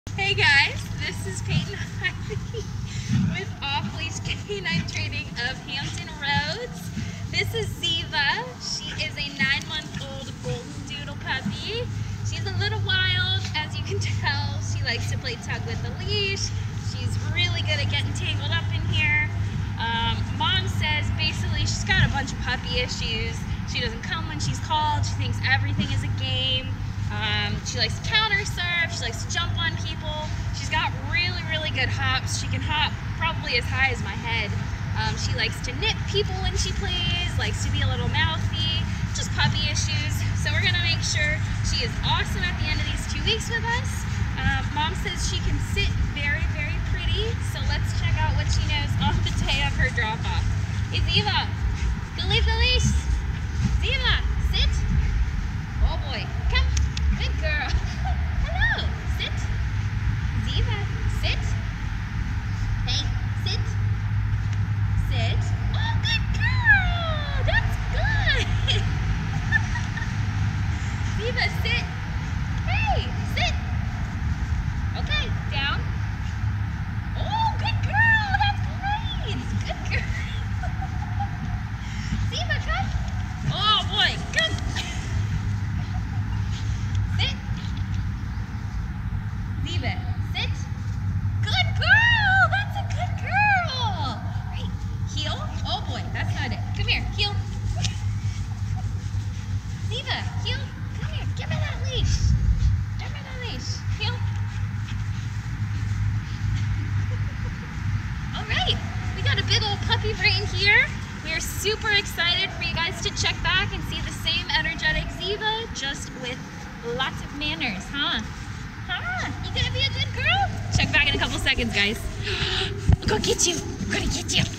Hey guys, this is Peyton Hiley with Off Leash Canine Training of Hampton Roads. This is Ziva. She is a 9-month-old golden doodle puppy. She's a little wild, as you can tell. She likes to play tug with the leash. She's really good at getting tangled up in here. Mom says basically she's got a bunch of puppy issues. She doesn't come when she's called. She thinks everything is a game. She likes to counter serve. She likes to jump on people. She's got really good hops. She can hop probably as high as my head. She likes to nip people when she plays, likes to be a little mouthy, just puppy issues. So we're gonna make sure she is awesome at the end of these 2 weeks with us. Mom says she can sit very pretty. So let's check out what she knows on the day of her drop off. Hey Ziva, go leave the leash. Ziva, sit. Oh boy, come. Good girl. Hello. Sit. Ziva, sit. Hey, sit. Sit. Oh, good girl. That's good. Ziva, sit. Hey, sit. Okay, down. Oh, good girl. That's great. Good girl. Ziva, come. Oh boy, come. Ziva, sit. Good girl. That's a good girl. Right. Heel. Oh boy, that's not it. Come here. Heel. Ziva, heel. Come here. Give me that leash. Give me that leash. Heel. All right. We got a big old puppy brain here. We are super excited for you guys to check back and see the same energetic Ziva, just with lots of manners, huh? You gonna be a good girl? Check back in a couple seconds, guys. I'll go get you. I'm gonna get you.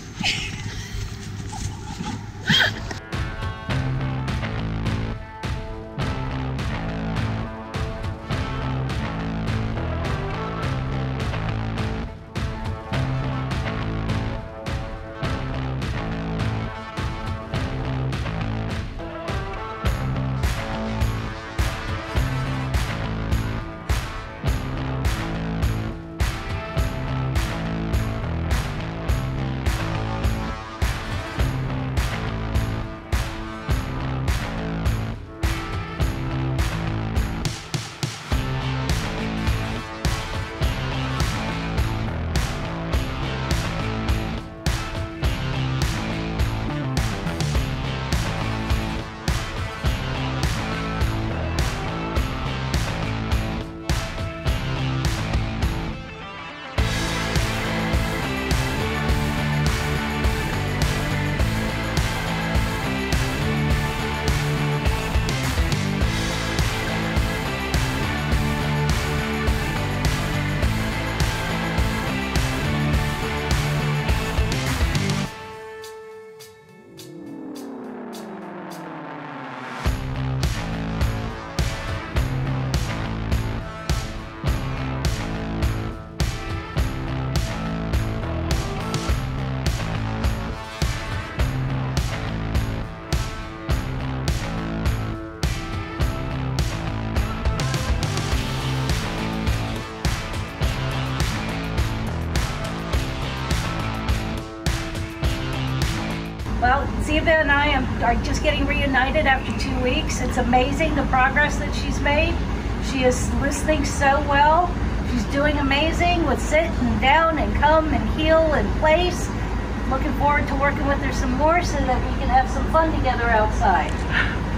Well, Ziva and I are just getting reunited after 2 weeks. It's amazing the progress that she's made. She is listening so well. She's doing amazing with sit and down and come and heel and place. Looking forward to working with her some more so that we can have some fun together outside.